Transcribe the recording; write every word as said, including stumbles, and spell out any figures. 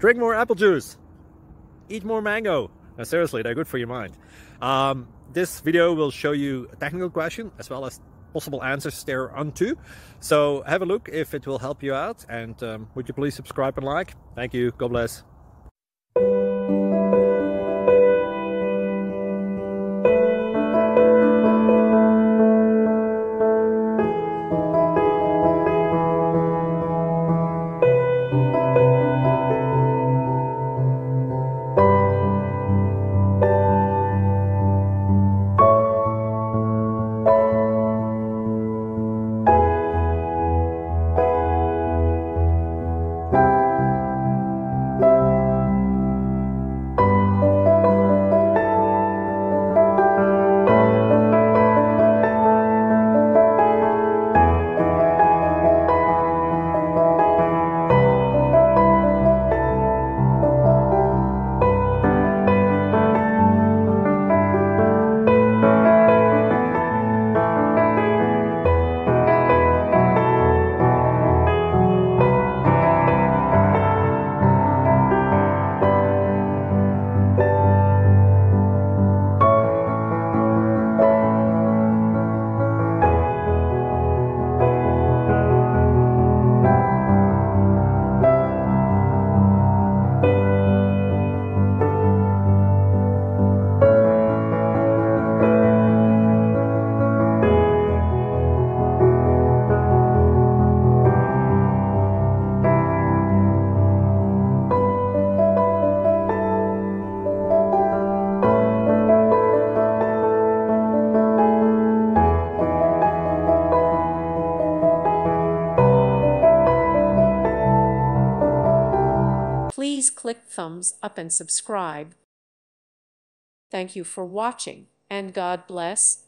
drink more apple juice, eat more mango. No, seriously, they're good for your mind. Um, this video will show you a technical question as well as possible answers thereunto. So have a look if it will help you out, and um, would you please subscribe and like? Thank you. God bless. Please click thumbs up and subscribe. Thank you for watching, and God bless.